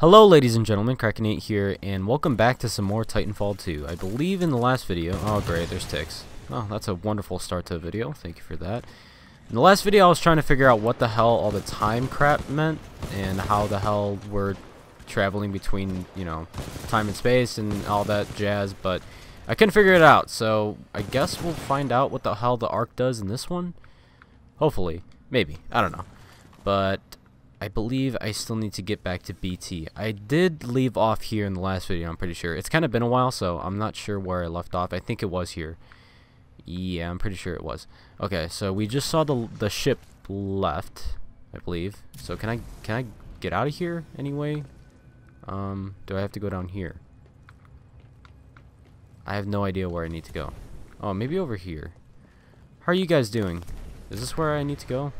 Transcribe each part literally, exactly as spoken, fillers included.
Hello ladies and gentlemen, Kraken eight here, and welcome back to some more Titanfall two. I believe in the last video, oh great, there's ticks. Oh, that's a wonderful start to a video, thank you for that. In the last video I was trying to figure out what the hell all the time crap meant, and how the hell we're traveling between, you know, time and space and all that jazz, but I couldn't figure it out, so I guess we'll find out what the hell the arc does in this one. Hopefully. Maybe. I don't know. But I believe I still need to get back to B T. I did leave off here in the last video, I'm pretty sure. It's kind of been a while, so I'm not sure where I left off. I think it was here. Yeah, I'm pretty sure it was. Okay, so we just saw the the ship left, I believe. So can I can I get out of here anyway? Um, do I have to go down here? I have no idea where I need to go. Oh, maybe over here. How are you guys doing? Is this where I need to go?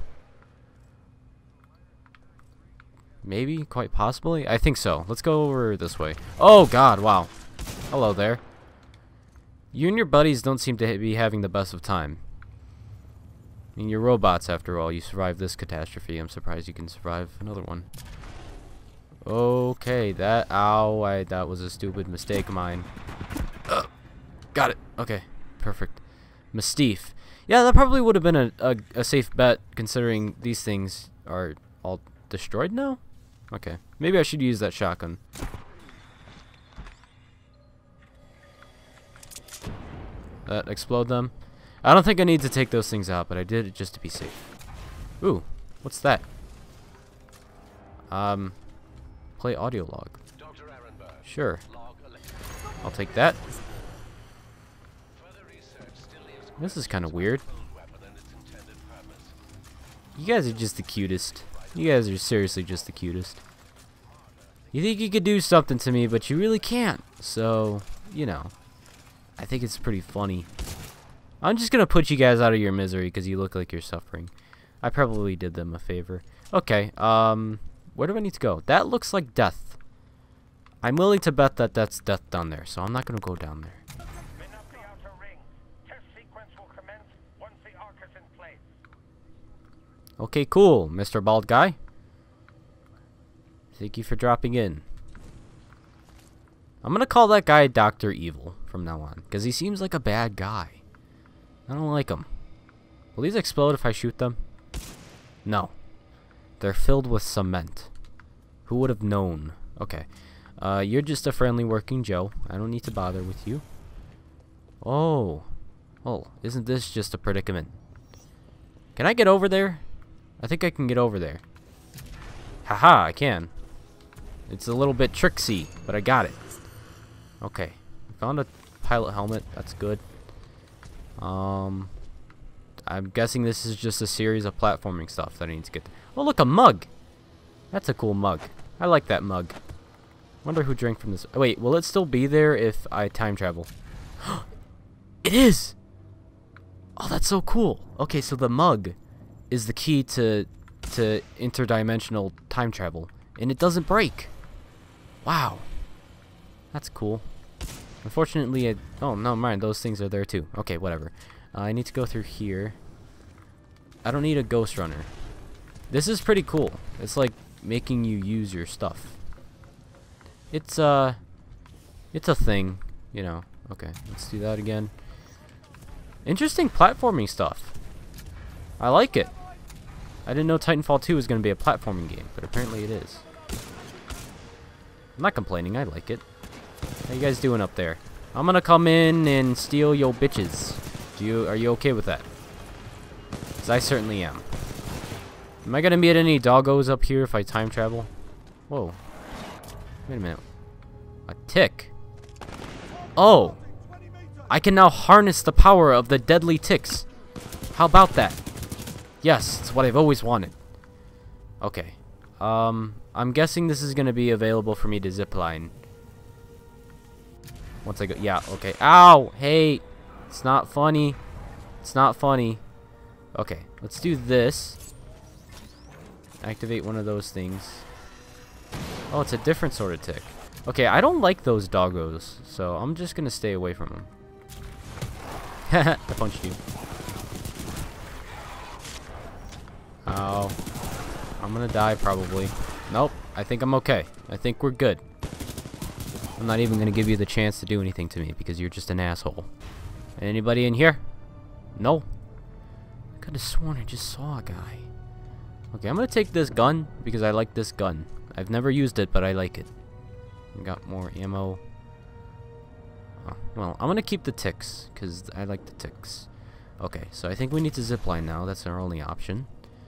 Maybe, quite possibly. I think so. Let's go over this way. Oh god, wow. Hello there. You and your buddies don't seem to be having the best of time. I mean, you're robots after all. You survived this catastrophe. I'm surprised you can survive another one. Okay, that ow, I, that was a stupid mistake of mine. Uh, got it. Okay, perfect. Mystique. Yeah, that probably would have been a, a, a safe bet, considering these things are all destroyed now? Okay, maybe I should use that shotgun. That explode them. I don't think I need to take those things out, but I did it just to be safe. Ooh, what's that? Um, play audio log. Sure. I'll take that. This is kind of weird. You guys are just the cutest. You guys are seriously just the cutest. You think you could do something to me, but you really can't. So, you know, I think it's pretty funny. I'm just gonna put you guys out of your misery because you look like you're suffering. I probably did them a favor. Okay, um, where do I need to go? That looks like death. I'm willing to bet that that's death down there, so I'm not gonna go down there. Okay, cool, Mister Bald Guy. Thank you for dropping in. I'm gonna call that guy Doctor Evil from now on, because he seems like a bad guy. I don't like him. Will these explode if I shoot them? No. They're filled with cement. Who would have known? Okay. Uh, you're just a friendly working Joe. I don't need to bother with you. Oh. Oh, isn't this just a predicament? Can I get over there? I think I can get over there. Haha, I can. It's a little bit tricksy, but I got it. Okay. Found a pilot helmet. That's good. Um, I'm guessing this is just a series of platforming stuff that I need to get. Oh, look, a mug. That's a cool mug. I like that mug. Wonder who drank from this. Oh, wait, will it still be there if I time travel? It is! Oh, that's so cool. Okay, so the mug is the key to to interdimensional time travel, and it doesn't break. Wow, that's cool. Unfortunately, I, oh no, mind, those things are there too. Okay, whatever. Uh, I need to go through here. I don't need a ghost runner. This is pretty cool. It's like making you use your stuff. It's uh, it's a thing, you know. Okay, let's do that again. Interesting platforming stuff. I like it. I didn't know Titanfall two was going to be a platforming game, but apparently it is. I'm not complaining, I like it. How you guys doing up there? I'm going to come in and steal your bitches. Do you, are you okay with that? Because I certainly am. Am I going to meet any doggos up here if I time travel? Whoa. Wait a minute. A tick. Oh! I can now harness the power of the deadly ticks. How about that? Yes, it's what I've always wanted. Okay. Um, I'm guessing this is going to be available for me to zipline. Once I go... Yeah, okay. Ow! Hey! It's not funny. It's not funny. Okay, let's do this. Activate one of those things. Oh, it's a different sort of tick. Okay, I don't like those doggos, so I'm just going to stay away from them. I punched you. Ow. I'm gonna die probably. Nope. I think I'm okay. I think we're good. I'm not even going to give you the chance to do anything to me because you're just an asshole. Anybody in here? No. I could have sworn I just saw a guy. Okay, I'm going to take this gun because I like this gun. I've never used it, but I like it. Got more ammo. Oh, well, I'm going to keep the ticks because I like the ticks. Okay, so I think we need to zipline now. That's our only option.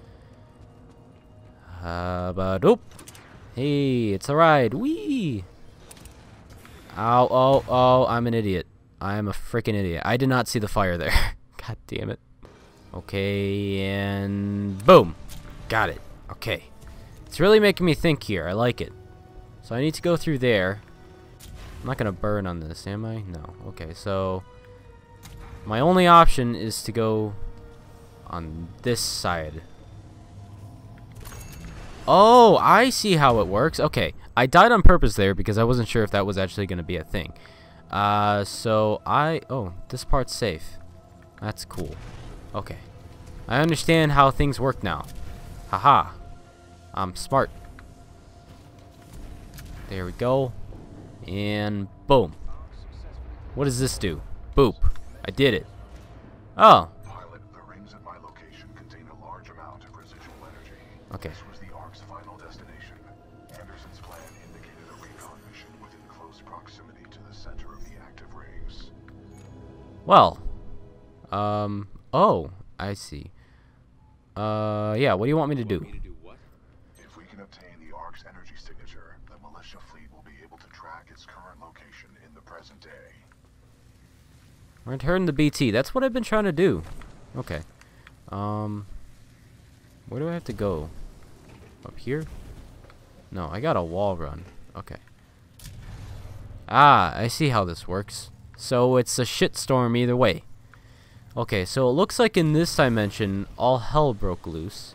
Uh, but, oh. Hey, it's a ride. Whee! Ow, oh, oh, I'm an idiot. I'm a freaking idiot. I did not see the fire there. God damn it. Okay, and boom. Got it. Okay. It's really making me think here. I like it. So I need to go through there. I'm not going to burn on this, am I? No. Okay, so my only option is to go on this side. Oh, I see how it works. Okay, I died on purpose there because I wasn't sure if that was actually going to be a thing. Uh, so I... Oh, this part's safe. That's cool. Okay. I understand how things work now. Haha. I'm smart. There we go. And boom. What does this do? Boop. I did it. Oh. Pilot, the rings at my location contain a large amount of residual energy. Okay. This was the Ark's final destination. Anderson's plan indicated a recon mission within close proximity to the center of the active rings. Well. Um. Oh, I see. Uh, yeah, what do you want me to do? If we can obtain the Ark's energy signature, the militia fleet will be able to track its current location in the present day. Return the B T. That's what I've been trying to do. Okay. Um, where do I have to go? Up here? No, I got a wall run. Okay. Ah, I see how this works. So it's a shitstorm either way. Okay, so it looks like in this dimension, all hell broke loose.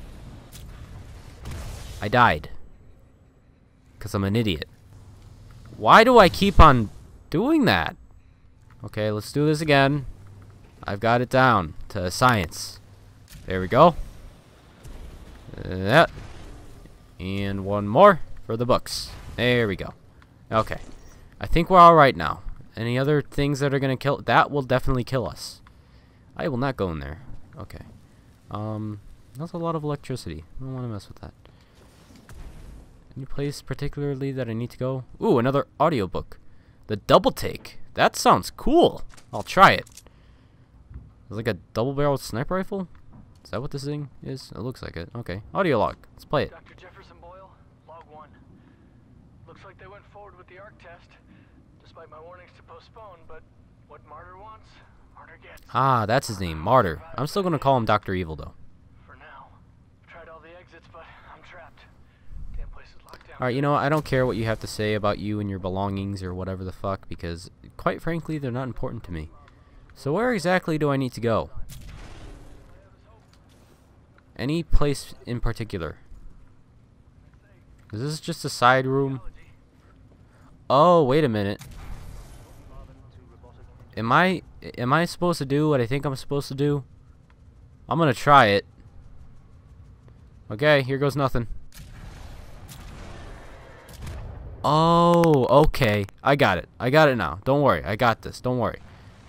I died. Because I'm an idiot. Why do I keep on doing that? Okay, let's do this again. I've got it down to science. There we go. That. And one more for the books. There we go. Okay. I think we're alright now. Any other things that are going to kill? That will definitely kill us. I will not go in there. Okay. Um, that's a lot of electricity. I don't want to mess with that. Any place particularly that I need to go? Ooh, another audiobook. The Double Take. That sounds cool. I'll try it. It's like a double-barreled sniper rifle? Is that what this thing is? It looks like it. Okay. Audio log. Let's play it. Doctor Jefferson Boyle, log one. Looks like they went forward with the Arc test, despite my warnings to postpone, but what Martyr wants, Martyr gets. Ah, that's his name, Martyr. I'm still gonna call him Doctor Evil, though. For now. Tried all the exits, but I'm trapped. Damn place is locked down. Alright, you know what? I don't care what you have to say about you and your belongings or whatever the fuck, because, quite frankly, they're not important to me. So where exactly do I need to go? Any place in particular? Is this just a side room? Oh, wait a minute. Am I am I supposed to do what I think I'm supposed to do? I'm gonna try it. Okay, here goes nothing. Oh, okay. I got it. I got it now. Don't worry. I got this. Don't worry.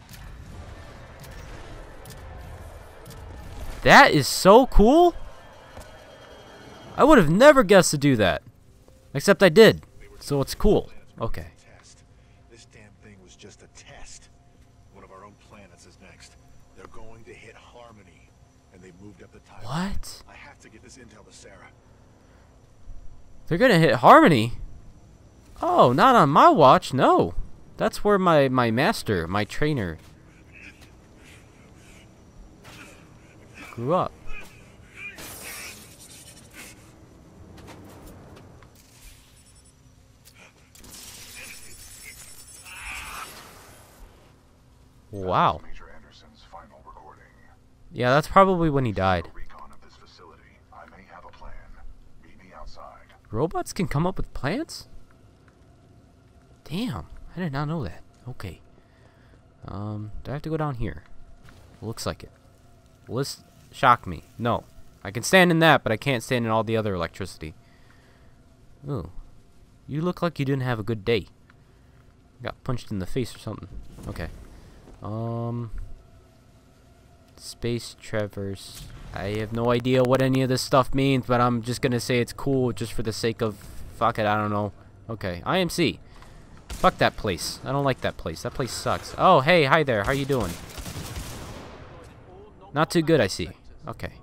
That is so cool. I would have never guessed to do that. Except I did. So it's cool. Okay. This damn thing was just a test. One of our own planets is next. They're going to hit Harmony, and they moved up the timeline. What? I have to get this intel to Sarah. They're gonna hit Harmony? Oh, not on my watch. No. That's where my, my master, my trainer, grew up. Wow. Major Anderson's final recording. Yeah, that's probably when he died. Recon of this facility. I may have a plan. Meet me outside. Robots can come up with plants? Damn, I did not know that. Okay. Um, do I have to go down here? Looks like it. Will this shock me? No. I can stand in that, but I can't stand in all the other electricity. Ooh. You look like you didn't have a good day. Got punched in the face or something. Okay. Um... Space traverse. I have no idea what any of this stuff means, but I'm just gonna say it's cool just for the sake of... Fuck it, I don't know. Okay, I M C. Fuck that place. I don't like that place. That place sucks. Oh, hey, hi there. How you doing? Not too good, I see. Okay.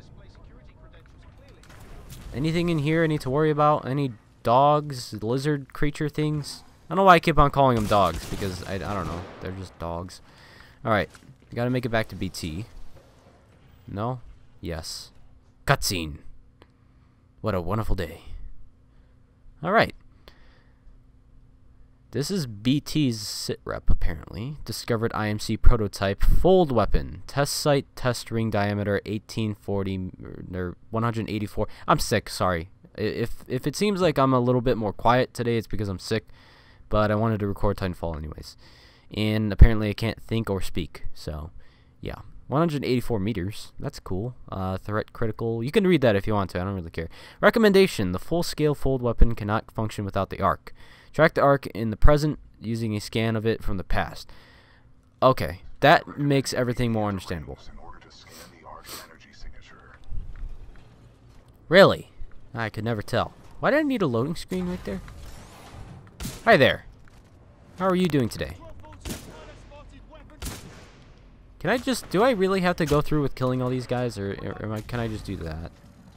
Anything in here I need to worry about? Any dogs, lizard creature things? I don't know why I keep on calling them dogs, because I, I don't know. They're just dogs. Alright. Gotta make it back to B T. No? Yes. Cutscene. What a wonderful day. Alright. This is B T's sitrep, apparently. Discovered I M C prototype fold weapon. Test site, test ring diameter eighteen forty or one eighty-four. I'm sick, sorry. If if it seems like I'm a little bit more quiet today, it's because I'm sick. But I wanted to record Titanfall anyways. And apparently I can't think or speak. So, yeah. one eighty-four meters. That's cool. Uh, threat critical. You can read that if you want to. I don't really care. Recommendation. The full-scale fold weapon cannot function without the arc. Track the arc in the present using a scan of it from the past. Okay. That makes everything more understandable. Really? I could never tell. Why did I need a loading screen right there? Hi there. How are you doing today? Can I just... Do I really have to go through with killing all these guys? Or, or am I, can I just do that?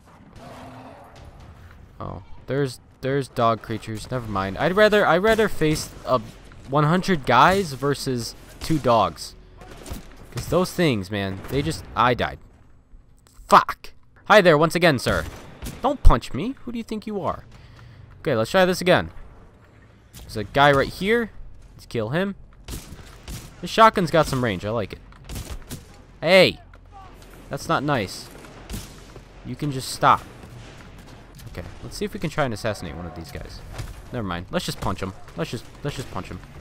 Oh. There's... There's dog creatures. Never mind. I'd rather I'd rather face a one hundred guys versus two dogs. Cause those things, man, they just... I died. Fuck. Hi there, once again, sir. Don't punch me. Who do you think you are? Okay, let's try this again. There's a guy right here. Let's kill him. This shotgun's got some range. I like it. Hey, that's not nice. You can just stop. Okay, let's see if we can try and assassinate one of these guys. Never mind. Let's just punch him. Let's just let's just punch him.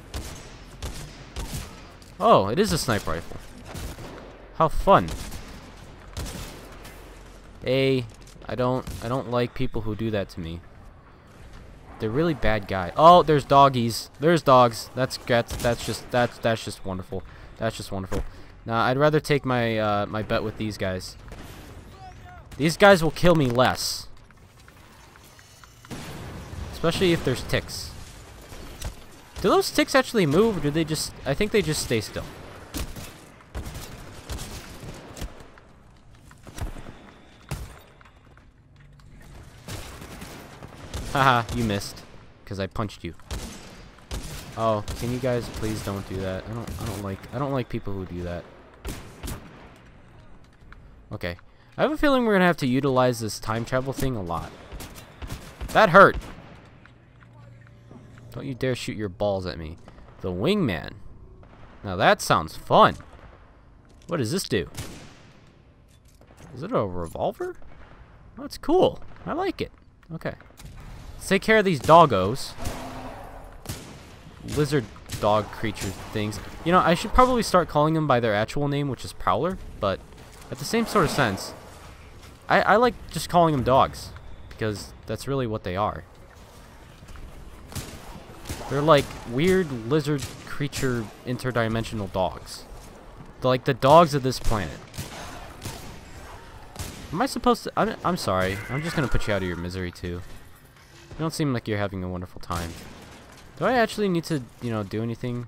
Oh, it is a sniper rifle. How fun. Hey, I don't I don't like people who do that to me. They're really bad guys. Oh, there's doggies. There's dogs. That's that's that's just that's that's just wonderful. That's just wonderful. Nah, I'd rather take my uh, my bet with these guys. These guys will kill me less. Especially if there's ticks. Do those ticks actually move, or do they just... I think they just stay still. Haha, you missed. Because I punched you. Oh, can you guys please don't do that? I don't I don't like I don't like people who do that. Okay. I have a feeling we're gonna have to utilize this time travel thing a lot. That hurt! Don't you dare shoot your balls at me. The wingman. Now that sounds fun. What does this do? Is it a revolver? Oh, it's cool. I like it. Okay. Let's take care of these doggos. Lizard dog creature things. You know, I should probably start calling them by their actual name, which is Prowler, but at the same sort of sense, I, I like just calling them dogs, because that's really what they are. They're like weird lizard creature interdimensional dogs. They're like the dogs of this planet. Am I supposed to... I'm, I'm sorry. I'm just going to put you out of your misery, too. You don't seem like you're having a wonderful time. Do I actually need to, you know, do anything?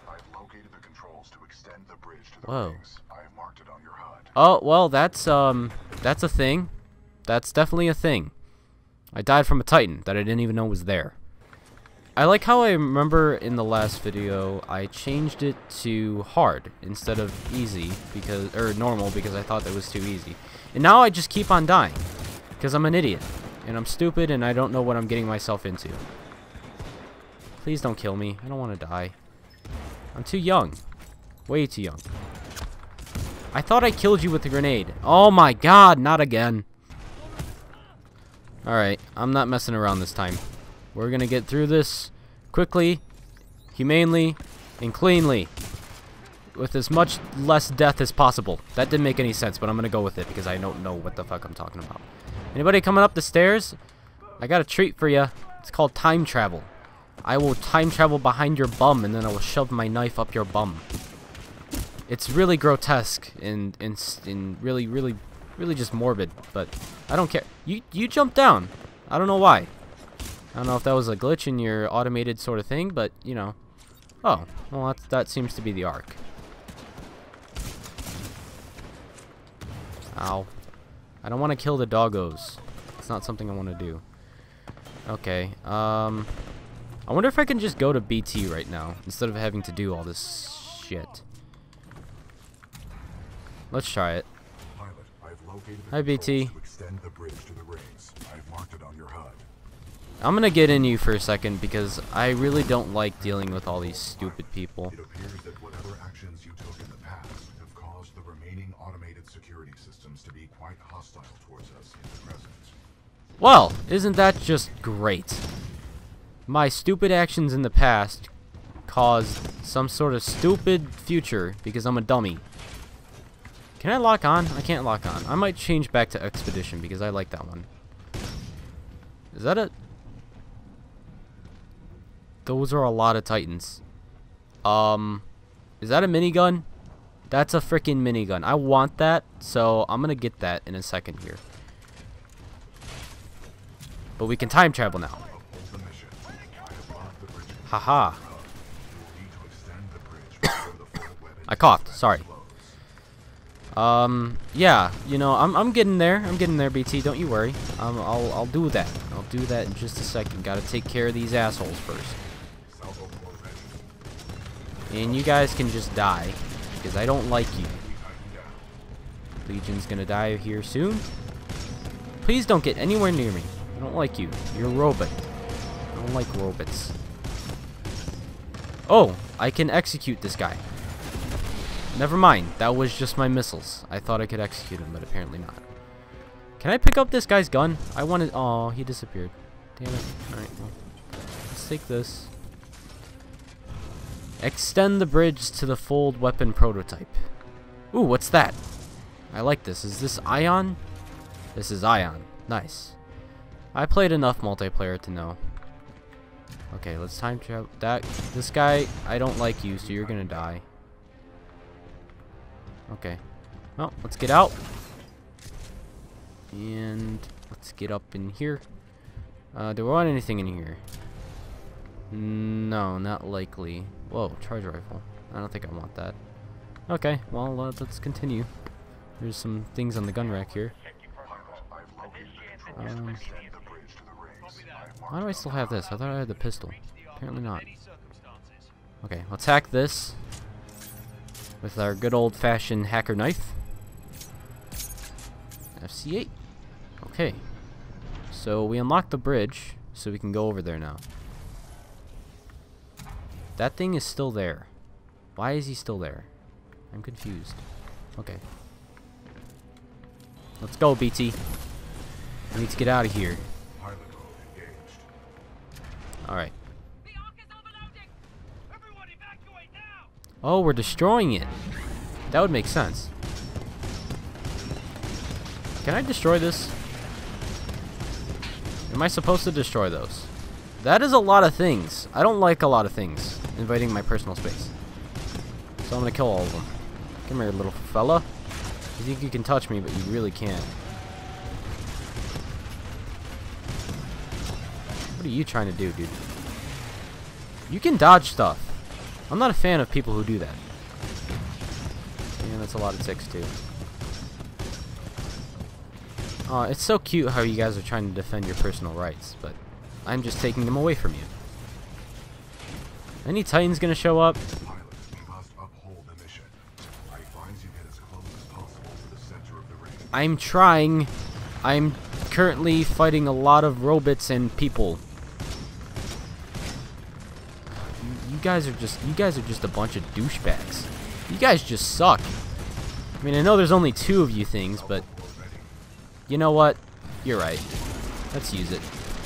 Whoa. Oh, well, that's, um, that's a thing. That's definitely a thing. I died from a Titan that I didn't even know was there. I like how I remember in the last video, I changed it to hard instead of easy, because, or normal, because I thought that was too easy. And now I just keep on dying, because I'm an idiot, and I'm stupid, and I don't know what I'm getting myself into. Please don't kill me. I don't want to die. I'm too young. Way too young. I thought I killed you with a grenade. Oh my god, not again. Alright, I'm not messing around this time. We're gonna get through this quickly, humanely, and cleanly. With as much less death as possible. That didn't make any sense, but I'm gonna go with it because I don't know what the fuck I'm talking about. Anybody coming up the stairs? I got a treat for you. It's called time travel. I will time travel behind your bum, and then I will shove my knife up your bum. It's really grotesque and and, and really, really, really just morbid, but I don't care. You you jumped down. I don't know why. I don't know if that was a glitch in your automated sort of thing, but you know. Oh, well that's, that seems to be the arc. Ow. I don't want to kill the doggos. It's not something I want to do. Okay. Um, I wonder if I can just go to B T right now instead of having to do all this shit. Let's try it. Pilot, I've located the Hi, B T. to extend the bridge to the rings. I've marked it on your H U D. I'm gonna get in you for a second because I really don't like dealing with all these stupid people. It appears that whatever actions you took in the past have caused the remaining automated security systems to be quite hostile towards us in the present. Well, isn't that just great? My stupid actions in the past caused some sort of stupid future because I'm a dummy. Can I lock on? I can't lock on. I might change back to Expedition because I like that one. Is that a... Those are a lot of Titans. Um, is that a minigun? That's a freaking minigun. I want that, so I'm gonna get that in a second here. But we can time travel now. Haha. I coughed. Sorry. Um, yeah, you know, I'm I'm getting there. I'm getting there, B T. Don't you worry. Um, I'll I'll do that. I'll do that in just a second. Got to take care of these assholes first. And you guys can just die because I don't like you. Legion's gonna die here soon. Please don't get anywhere near me. I don't like you. You're a robot. I don't like robots. Oh, I can execute this guy. Never mind. That was just my missiles. I thought I could execute him, but apparently not. Can I pick up this guy's gun? I wanted... Oh, he disappeared. Damn it. Alright, well. Let's take this. Extend the bridge to the fold weapon prototype. Ooh, what's that? I like this. Is this Ion? This is Ion. Nice. I played enough multiplayer to know. Okay, let's time travel. That this guy, I don't like you, so you're gonna die. Okay. Well, let's get out. And let's get up in here. Uh, do we want anything in here? No, not likely. Whoa, charge rifle. I don't think I want that. Okay, well, uh, let's continue. There's some things on the gun rack here. Um, why do I still have this? I thought I had the pistol. Apparently not. Okay, let's hack this with our good old-fashioned hacker knife. F C eight. Okay. So we unlocked the bridge, so we can go over there now. That thing is still there. Why is he still there? I'm confused. Okay. Let's go, B T. I need to get out of here. Alright. Oh, we're destroying it. That would make sense. Can I destroy this? Am I supposed to destroy those? That is a lot of things. I don't like a lot of things invading my personal space. So I'm gonna kill all of them. Come here, little fella. You think you can touch me, but you really can't. What are you trying to do, dude? You can dodge stuff. I'm not a fan of people who do that. Yeah, that's a lot of ticks, too. Uh, it's so cute how you guys are trying to defend your personal rights, but I'm just taking them away from you. Any Titans gonna show up? I'm trying. I'm currently fighting a lot of robots and people. You, you guys are just you guys are just a bunch of douchebags. You guys just suck. I mean, I know there's only two of you things, but you know what? You're right. Let's use it.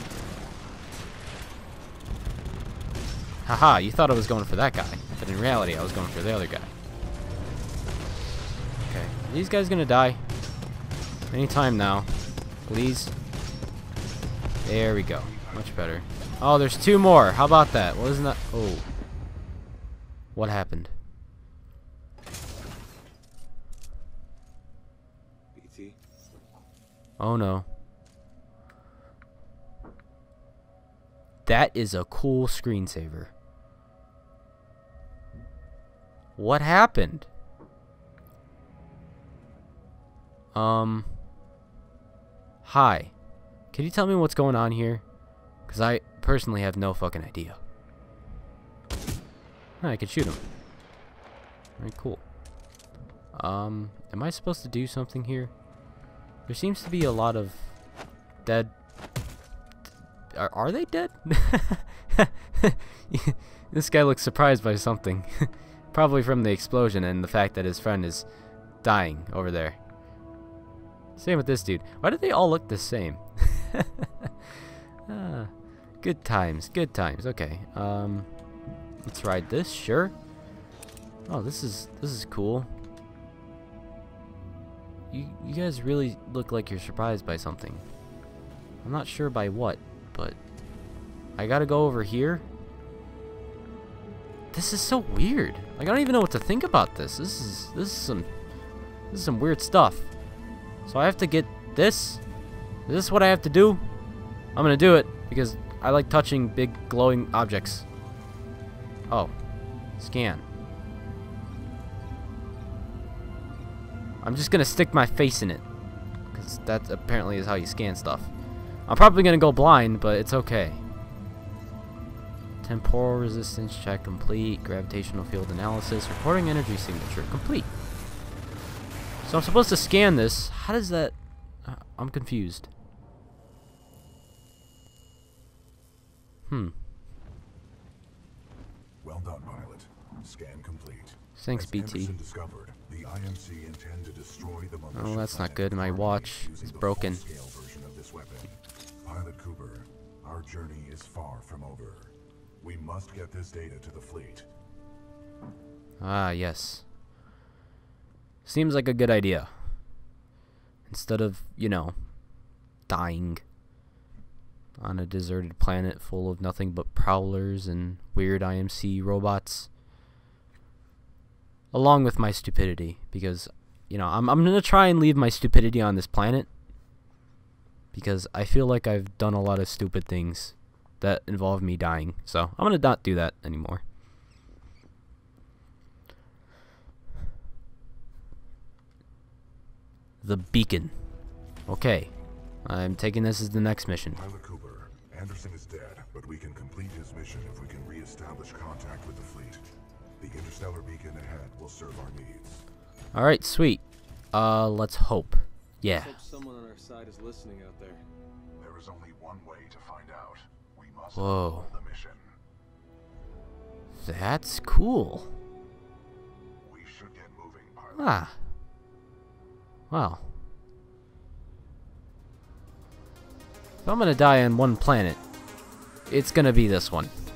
Haha, you thought I was going for that guy, but in reality I was going for the other guy. Okay, are these guys gonna die? Anytime now. Please. There we go. Much better. Oh, there's two more. How about that? Well, isn't that... Oh. What happened? B T. Oh, no. That is a cool screensaver. What happened? Um... Hi. Can you tell me what's going on here? Because I personally have no fucking idea. Oh, I can shoot him. Alright, cool. Um, am I supposed to do something here? There seems to be a lot of dead... Are, are they dead? This guy looks surprised by something. Probably from the explosion and the fact that his friend is dying over there. Same with this dude. Why do they all look the same? ah, good times, good times. Okay, um, let's ride this. Sure. Oh, this is this is cool. You you guys really look like you're surprised by something. I'm not sure by what, but I gotta go over here. This is so weird. Like I don't even know what to think about this. This is this is some this is some weird stuff. So I have to get this? Is this what I have to do? I'm gonna do it because I like touching big glowing objects. Oh. Scan. I'm just gonna stick my face in it. Because that apparently is how you scan stuff. I'm probably gonna go blind, but it's okay. Temporal resistance check complete. Gravitational field analysis. Recording energy signature complete. So I'm supposed to scan this. How does that... Uh, I'm confused. Hmm. Well done, pilot. Scan complete. Thanks, As B T. Anderson discovered, the I M C intend to destroy the Oh, that's not good. My watch is broken. Version of this weapon. Pilot Cooper, our journey is far from over. We must get this data to the fleet. Ah, yes. Seems like a good idea. Instead of, you know, dying on a deserted planet full of nothing but prowlers and weird I M C robots. Along with my stupidity. Because, you know, I'm, I'm going to try and leave my stupidity on this planet. Because I feel like I've done a lot of stupid things that involve me dying. So I'm going to not do that anymore. The beacon. Okay. I'm taking this as the next mission. Pilot Cooper, Anderson is dead, but we can complete his mission if we can re-establish contact with the fleet. The interstellar beacon ahead will serve our needs. Alright, sweet. Uh, let's hope. Yeah. Let's hope someone on our side is listening out there. There is only one way to find out. We must Whoa. follow the mission. That's cool. We should get moving, pilot. Ah. Wow. If I'm gonna die on one planet, it's gonna be this one.